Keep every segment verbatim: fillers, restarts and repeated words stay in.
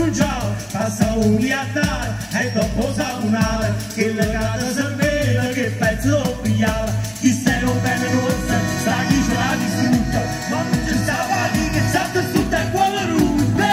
mangiare, passa un liatare e dopo saunare, che la casa serveva, che pezzo lo pigliava, chi se non bene rossa, sta chi ce l'ha distrutta, ma non ci stava lì che sta tutta e quella rutte.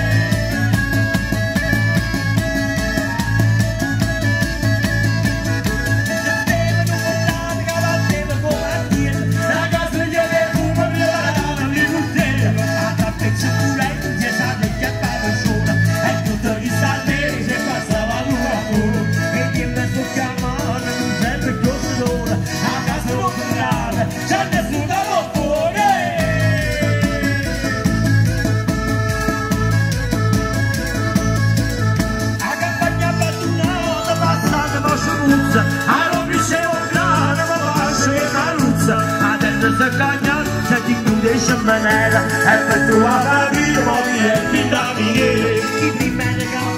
La casa gli aveva fumo, gli aveva dato le bottiglie, a tappetti pulenti, gli esami che appavano sola, e tutto gli salteri si passava l'uno a uno, e chi in mezzo chiamava non sempre così sola, a casa non tornava, c'è nessuno lo fuori. A campagna abbandonata, passata ma sciamuzza, a non riuscivo un grano, ma passa che maruzza, a dentro si cagna, c'è chi chiude in maniera, e per tua famiglia, ma mi è finita di che, chi ti bene